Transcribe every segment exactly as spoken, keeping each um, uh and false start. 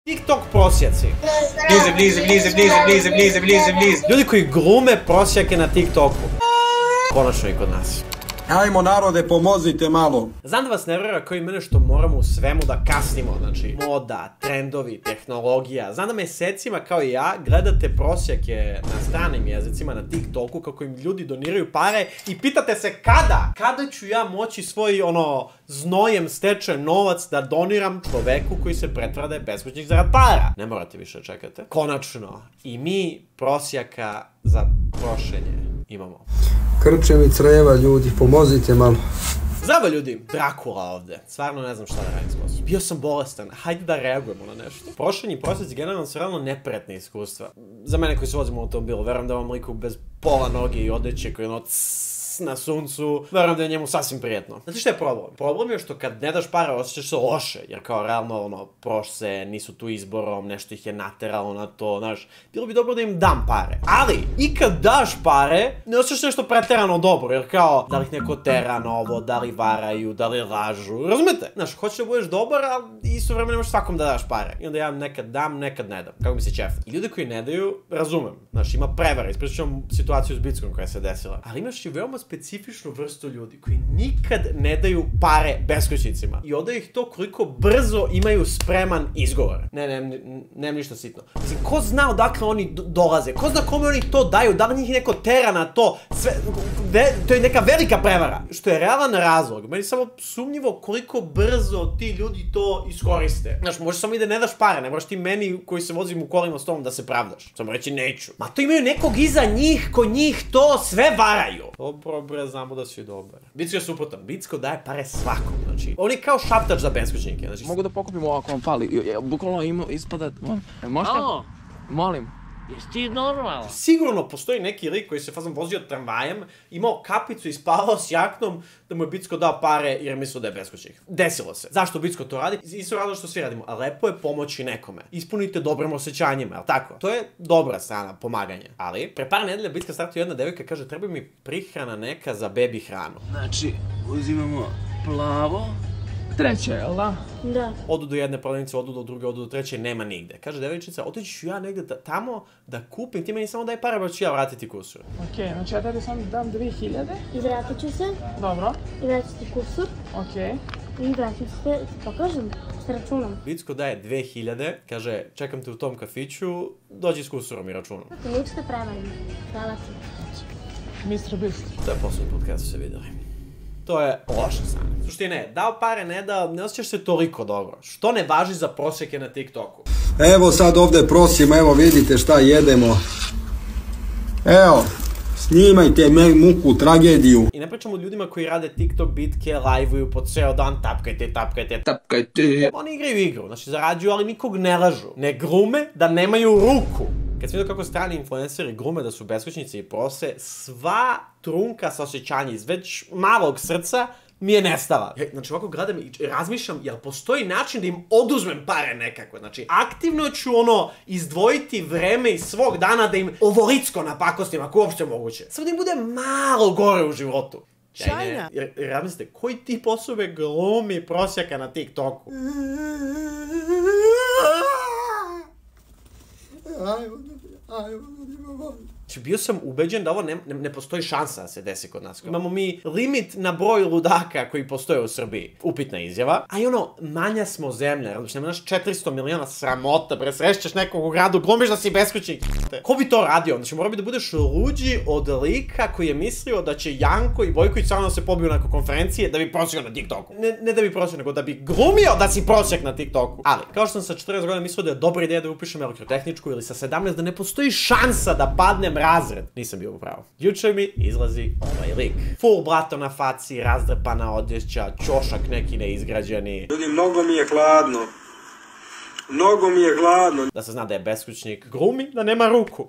TikTok prosjaci. Blize, blize, blize, blize, blize, blize, blize, blize. Ljudi koji glume prosjake na TikToku. Konačno i kod nas. Ajmo narode, pomozite malo. Znam da vas nervira kao i mene što moramo u svemu da kasnimo, znači moda, trendovi, tehnologija. Znam da mesecima kao i ja gledate prosjake na stranim jezicima na TikToku kako im ljudi doniraju pare i pitate se kada? Kada ću ja moći svoj ono znojem stečen novac da doniram čoveku koji se pretvara da je beskućnik zarad para? Ne morate više čekate. Konačno, i mi prosjaka za prošenje imamo. Krče mi creva, ljudi, pomozite malo. Zdravo ljudi, Drakula ovde. Stvarno ne znam šta da radim s poslom. Bio sam bolestan, hajde da reagujemo na nešto. Prošenje i prosjeci generalno su realno neprijatne iskustva. Za mene koji se vozim u automobilu, verujem da vam liku bez pola noge i odeće koji ono na suncu, verujem da je njemu sasvim prijetno. Znate šta je problem? Problem je što kad ne daš pare osjećaš se loše, jer kao realno ono, prošse, nisu tu izborom, nešto ih je nateralo na to, znaš, bilo bi dobro da im dam pare. Ali, i kad daš pare, ne osjećaš nešto preterano dobro, jer kao, da li ih neko tera na ovo, da li varaju, da li lažu, razumete? Znaš, hoćeš da budeš dobar, ali isto vreme nemaš svakom da daš pare. I onda ja nekad dam, nekad ne dam, kako mi se čef. I ljudi koji ne daju, razumem, znaš, ima prevara, ispričat ću vam situaciju s Bickom koja se desila. Ali imaš i veoma specifičnu vrstu ljudi koji nikad ne daju pare beskućnicima. I odaju ih to koliko brzo imaju spreman izgovor. Ne, ne, ne, nemam ništa sitno. Mislim, ko zna odakle oni dolaze? Ko zna kome oni to daju? Da li njih neko tera na to? Sve, ve, to je neka velika prevara. Što je realan razlog. Meni je samo sumnjivo koliko brzo ti ljudi to iskoriste. Znaš, možeš samo i da ne daš pare. Ne moraš ti meni koji se vozim u kolima s tom da se pravdaš. Samo reći neću. Ma to imaju nekog iza njih ko njih to sve varaju. Dobro, bre, znamo da si dobar. Bicko je suprotan. Bicko daje pare svakom, znači. On je kao šaptač za beskućnike, znači. Mogu da pokupim ovo ako vam fali. Bukvalno ima ispada... Možete? Alo? Molim. Jesi ti normalan? Sigurno postoji neki lik koji se fazom vozio tramvajem, imao kapicu i spavao s jaknom da mu je Bicko dao pare jer je mislio da je beskućnik. Desilo se. Zašto Bicko to radi? Isto rado što svi radimo, a lepo je pomoći nekome. Ispunite dobrim osjećanjima, jel tako? To je dobra strana, pomaganje. Ali, pre par nedelja Bicka startuje jedna devojka, kaže treba mi prihrana neka za bebi hranu. Znači, uzimamo plavo. Treće, jel da? Da. Odu do jedne prodavnice, odu do druge, odu do treće, nema nigde. Kaže devojčica, otići ću ja negde da, tamo da kupim, ti meni samo daj pare, pa ću ja vratiti kusur. Okej, okay, znači ja tebi sam dam dvije hiljade. I vratit ću se. Dobro. I vratit ću ti kusur. Okej. Okay. I vratit ću se, pokažem, s računom. Bicko daje dve hiljade, kaže čekam te u tom kafiću, dođi s kusurom i računom. Ništa prevarim. Hvala ti. mister Beast. To je poslednji put kada su se videli. To je loša strana. Suštine, dao pare, ne dao, ne osjećaš se toliko dobro. Što ne važi za prosjeke na TikToku? Evo sad ovde prosimo, evo vidite šta jedemo. Evo, snimajte me muku, tragediju. I ne pričamo o ljudima koji rade TikTok bitke, live-uju po ceo dan, tapkajte, tapkajte, Tapkajte. Oni igraju igru, znači zarađuju, ali nikog ne lažu. Ne glume da nemaju ruku. Kad sam vidio kako strani influenceri glume da su beskućnici i prose, sva trunka sa osjećanja iz već malog srca mi je nestala. Znači ovako gledam i razmišljam, jel postoji način da im oduzmem pare nekako? Znači aktivno ću ono izdvojiti vreme iz svog dana da im ovolicko napakostim, ako uopšte moguće. Samo da im bude malo gore u životu. Šajna! Jer, jer razmislite, koji tip osobe glumi prosjaka na TikToku? Znači, bio sam ubeđen da ovo ne, ne, ne postoji šansa da se desi kod nas. Imamo mi limit na broj ludaka koji postoje u Srbiji. Upitna izjava. A i ono, manja smo zemlja. Znači, nema naš četiristo miliona sramota, bre, srešćeš nekog u gradu, glumiš da si beskućnik. Ko bi to radio? Znači, mora bi da budeš luđi od lika koji je mislio da će Janko i Bojković samo da se pobiju na konferencije da bi prosjekao na TikToku. Ne, ne da bi prosjekao, nego da bi glumio da si prosjek na TikToku. Ali, kao što sam sa četrnaest godina mislio da je dobra ideja da upišem elektrotehničku ili sa sedamnaest da ne postoji šansa da padnem razred. Nisam bio upravo. Juče mi izlazi ovaj lik. Full blato na faci, razdrpana odjeća, ćošak neki neizgrađeni. Ljudi, mnogo mi je hladno. Mnogo mi je hladno. Da se zna da je beskućnik. Glumi da nema ruku.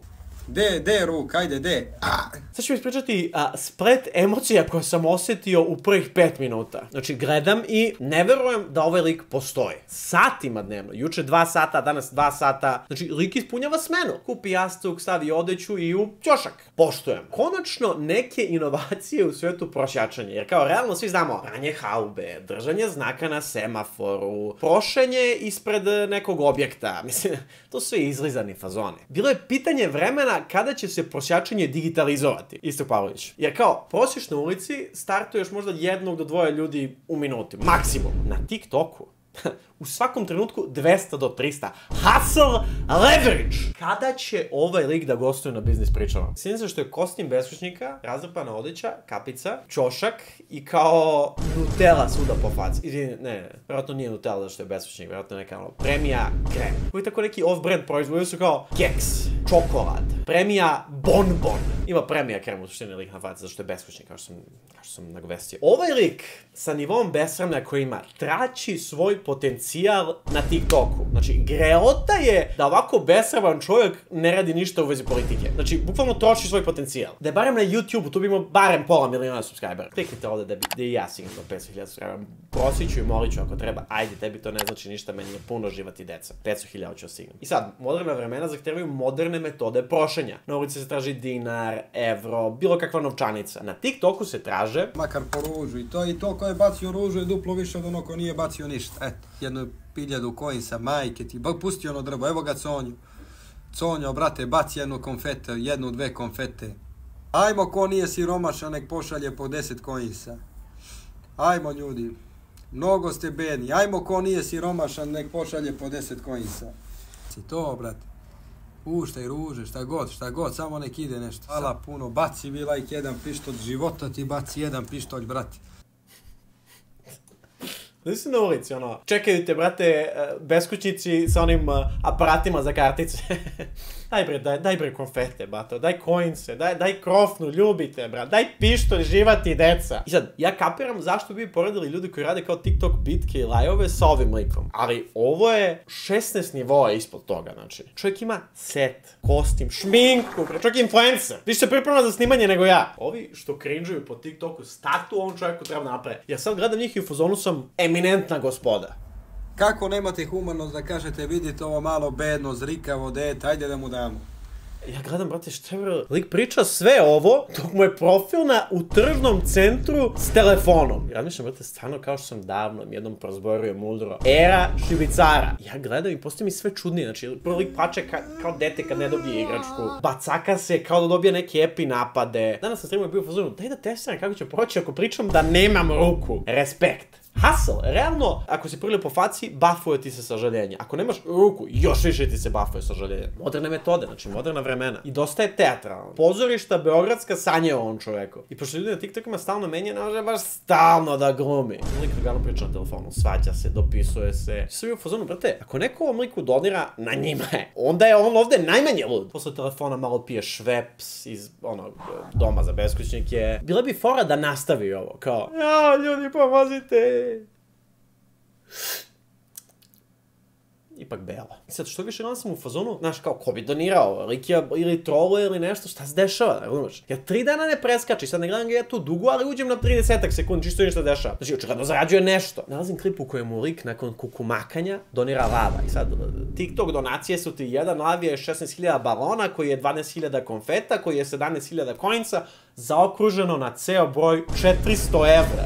De, de ruka, ajde, de. Sad ću ispričati a, splet emocija koje sam osjetio u prvih pet minuta. Znači, gledam i ne verujem da ovaj lik postoji. Satima dnevno. Juče dva sata, danas dva sata. Znači, lik ispunjava smenu. Kupi jastuk, stavi odeću i u ćošak. Poštujem. Konačno, neke inovacije u svetu prosjačanja. Jer kao, realno svi znamo, pranje haube, držanje znaka na semaforu, prošenje ispred nekog objekta. Mislim, to su sve izlizani fazoni. Bilo je pitanje vremena kada će se prosjačenje digitalizovati. Istok Pavlović. Jer kao, prosješ na ulici, startuješ možda jednog do dvoje ljudi u minuti. Maksimum. Na TikToku u svakom trenutku dvesta do trista. Hustle leverage! Kada će ovaj lik da gostuje na biznis pričama? Sjedim se što je kostim beskućnika, razrpana odeća, kapica, ćošak i kao Nutella svuda po faci. Ne, ne, ne, vjerojatno nije Nutella zato što je beskućnik, vjerojatno neka ono, premija krem. Koji tako neki off-brand proizvodi su kao keks, čokolad, premija bonbon. Ima premija krem u suštini lik na faci zato što je beskućnik, kao što sam, kao što sam nagovestio. Ovaj lik sa nivom besramlja koji ima trači svoj potencijal na TikToku. Znači, greota je da ovako besraman čovjek ne radi ništa u vezi politike. Znači, bukvalno troši svoj potencijal. Da je barem na YouTube-u, tu bi imao barem pola miliona subscribera. Kliknite ovdje da, bi, da i ja signem do petsto hiljada subscribera. Prosiću i molit ću ako treba. Ajde, tebi to ne znači ništa, meni je puno živati deca. petsto hiljada ću osignem. I sad, moderna vremena zahtevaju moderne metode prošenja. Na ulici se traži dinar, evro, bilo kakva novčanica. Na TikToku se traže... Makar po ružu i to i to ko je bacio ružu je duplo više od ono ko nije bacio ništa. Eto, jedno piljadu coinsa, majke ti, bog pusti ono drvo, evo ga Conju. Conjo, brate, baci jednu konfete, jednu, dve konfete. Ajmo, ko nije siromašan, nek pošalje po deset coinsa. Ajmo, ljudi, mnogo ste bedni, ajmo, ko nije siromašan, nek pošalje po deset coinsa. Si to, brate, puštaj ruže, šta god, šta god, samo nek ide nešto. Hvala puno, baci mi like jedan pištolj, života ti baci jedan pištolj, brate. Da si na ulici, ono, čekaju te, brate, beskućnici sa onim uh, aparatima za kartice. daj bre, daj, daj bre konfete, bato, daj coinse, daj, daj krofnu, ljubite, brat, daj pištolj, živati deca. I sad, ja kapiram zašto bi poredili ljudi koji rade kao TikTok bitke i lajove sa ovim likom. Ali ovo je šesnaest nivoa ispod toga, znači. Čovjek ima set, kostim, šminku, čovjek je influencer. Više se priprema za snimanje nego ja. Ovi što cringe-uju po TikToku, statu ovom čovjeku treba napraviti. Ja sad gledam njih i u fazonu sam eminentna gospoda. Kako nemate humanost da kažete, vidite ovo malo bedno, zrikavo dete, ajde da mu damo. Ja gledam, brate, šta je, lik priča sve ovo, dok mu je profilna u tržnom centru s telefonom. Ja mislim, brate, stvarno kao što sam davno jednom prozborio mudro. Era šibicara. Ja gledam i postoji mi sve čudnije, znači, prvo lik plače ka, kao dete kad ne dobije igračku. Bacaka se kao da dobije neke epi napade. Danas sam streamu je bio u fazonu, daj da testiram kako će proći ako pričam da nemam ruku. Respekt. Hustle, realno, ako si prili po faci, bufuje ti se sažaljenje. Ako nemaš ruku, još više ti se bufuje sažaljenje. Moderne metode, znači moderna vremena. I dosta je teatralno. Pozorišta beogradska sanje o ovom čoveku. I pošto ljudi na TikTokima stalno menja, ne može baš stalno da glumi. Lik regano priča na telefonu, svađa se, dopisuje se. Sve je u fazonu, brate, ako neko ovom liku donira, na njima je. Onda je on ovde najmanje lud. Posle telefona malo pije šveps iz, ono, doma za beskućnike. Bila bi fora da nastavi ovo, kao, ja, ljudi, pomozite. Ipak bela. I sad, što više gledam sam u fazonu, znaš, kao, ko bi donirao, lik je ili troluje ili nešto, šta se dešava, ne razumeš? Ja tri dana ne preskači, sad ne gledam ga ja tu dugo, ali uđem na trideset sekundi, čisto ništa dešava. Znači, očigledno zarađuje nešto. Nalazim klip u kojemu lik nakon kukumakanja donira lava. I sad, TikTok donacije su ti jedan lav je šesnaest hiljada balona, koji je dvanaest hiljada konfeta, koji je sedamnaest hiljada coinsa, zaokruženo na ceo broj četiristo evra.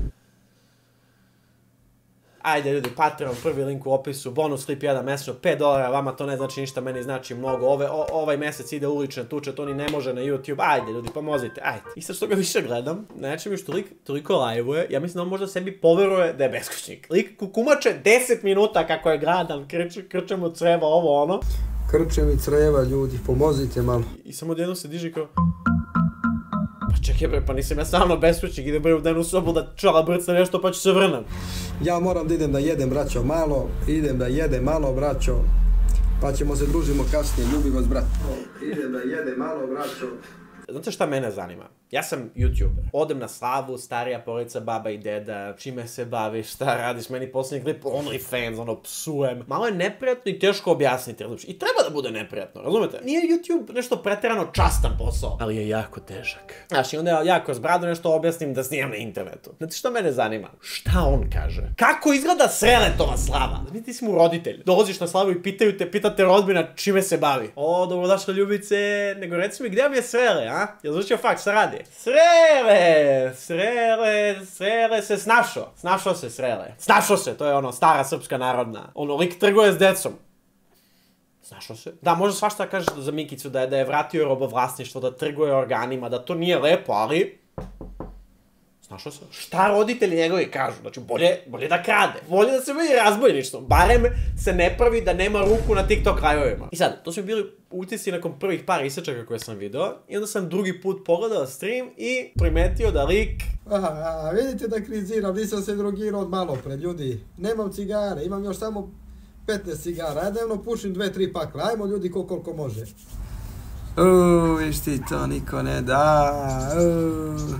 Ajde ljudi, Patreon, prvi link u opisu, bonus klip jedan mesečno, pet dolara, vama to ne znači ništa, meni znači mnogo, Ove, o, ovaj mesec ide ulična tuča, to ni ne može na YouTube, ajde ljudi, pomozite, ajde. I sad što ga više gledam, neće mi što lik toliko live-uje, ja mislim da on možda sebi poveruje da je beskućnik. Lik kukumače deset minuta kako je gradan, krče, krče mu creva, ovo ono. Krče mi creva, ljudi, pomozite malo. I, i samo odjedno se diži kao... Pa čekaj bre, pa nisam ja stvarno beskućnik, ide bre u dnevnu sobu da čala brca nešto pa ću se vrnem. Ja moram da idem da jedem, braćo, malo, idem da jedem malo, braćo, pa ćemo se družimo kasnije, ljubim vas, brat. Idem da jedem malo, braćo. Znate šta mene zanima? Ja sam YouTuber. Odem na slavu, starija porodica, baba i deda, čime se baviš, šta radiš, meni posljednji klip, OnlyFans, ono, psujem. Malo je neprijatno i teško objasniti, razumiješ? I treba da bude neprijatno, razumete? Nije YouTube nešto pretjerano častan posao, ali je jako težak. Znaš, i onda ja kroz bradu nešto objasnim da snimam na internetu. Znate što mene zanima? Šta on kaže? Kako izgleda Sreletova slava? Znači ti si mu roditelj. Dolaziš na slavu i pitaju te, pitate rodbina čime se bavi. O, dobrodošla Ljubice, nego reci mi gdje vam je Srele, a? Jel završio faks, šta radi? Srele, Srele, Srele se snašao. Snašao se Srele. Snašao se, to je ono stara srpska narodna. Ono, lik trguje s decom. Snašao se? Da, može svašta kažeš za Mikicu, da je, da je vratio robovlasništvo, da trguje organima, da to nije lepo, ali... Snašao se? Šta roditelji njegovi kažu? Znači, bolje, bolje da krade. Bolje da se vidi razbojništvo. Barem se ne pravi da nema ruku na TikTok live-ovima. I sad, to su bili utisci nakon prvih par isečaka koje sam video. I onda sam drugi put pogledao stream i primetio da lik... Aha, vidite da kriziram, nisam se drogirao od malo pred ljudi. Nemam cigare, imam još samo petnaest cigara. Ja dnevno pušim dve tri pakla. Ajmo ljudi ko koliko može. Uuu, viš ti to niko ne da. Uuu.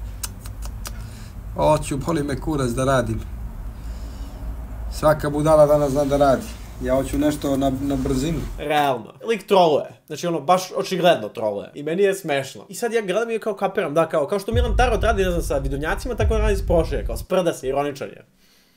Oću, boli me kurac da radim. Svaka budala danas zna da radi. Ja hoću nešto na, na brzinu. Realno. Lik troluje. Znači ono, baš očigledno troluje. I meni je smešno. I sad ja gledam i kao kapiram, da, kao, kao što Milan Tarot radi, ne znam, sa vidunjacima, tako radi s prošlje, kao sprda se, ironičan je.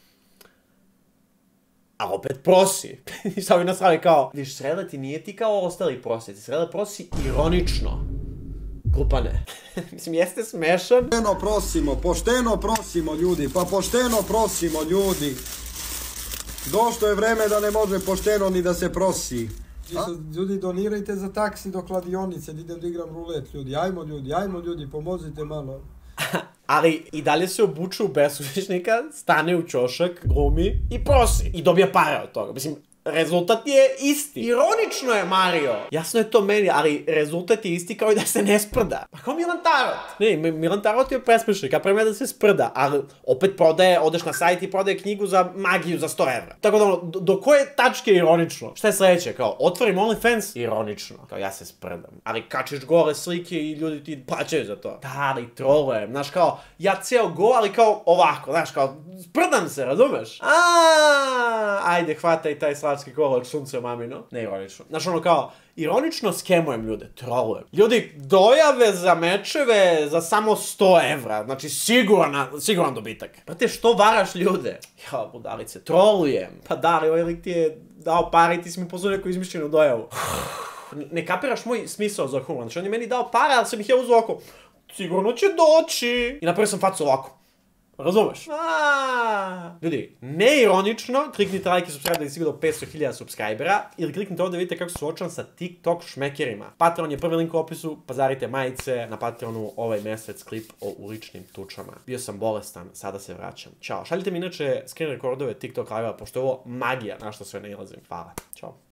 A opet prosi. I sad mi nasravi kao, viš, Srele ti nije ti kao ostali prosjeci. Srele prosi ironično. Glupane. Mislim, jeste smešan. Pošteno prosimo, pošteno prosimo ljudi, pa pošteno prosimo ljudi. Došlo je vreme da ne može pošteno ni da se prosi. A? Ljudi, donirajte za taksi do kladionice, da idem da igram rulet, ljudi. Ajmo ljudi, ajmo ljudi, pomozite malo. Ali i dalje se obuče u beskućnika, stane u ćošak, glumi i prosi. I dobija pare od toga. Mislim, rezultat je isti. Ironično je, Mario. Jasno je to meni, ali rezultat je isti kao i da se ne sprda. Pa kao Milan Tarot. Ne, Milan Tarot je presmešnik, a prema da se sprda, ali opet prodaje, odeš na sajt i prodaje knjigu za magiju za sto evra. Tako da ono, do, do koje tačke je ironično? Šta je sledeće? Kao, otvorim OnlyFans? Ironično. Kao, ja se sprdam. Ali kačiš gore slike i ljudi ti plaćaju za to. Da, ali trolujem. Znaš, kao, ja ceo go, ali kao ovako, znaš, kao, sprdam se, razumeš? Aaaa, ajde, hvataj taj slatski kolač sunce mamino. Ne ironično. Znaš, ono kao, ironično skemujem ljude, trolujem. Ljudi, dojave za mečeve za samo sto evra. Znači, siguran, siguran dobitak. Brate, što varaš ljude? Ja, budalice, trolujem. Pa da, ali ovaj lik ti je dao pare i ti si mi poslao neku izmišljenu dojavu. Ne kapiraš moj smisao za humor. Znači, on je meni dao pare, ali sam ih ja uzeo ovako. Sigurno će doći. I napravio sam facu ovako. Razumeš? Ljudi, neironično, kliknite like i subscribe da bi sigurno petsto hiljada subscribera ili kliknite ovdje da vidite kako se suočavam sa TikTok šmekerima. Patreon je prvi link u opisu, pazarite majice, na Patreonu ovaj mjesec klip o uličnim tučama. Bio sam bolestan, sada se vraćam. Ćao. Šaljite mi inače screen recordove TikTok live-a, pošto je ovo magija na što sve ne ilazim. Hvala. Ćao.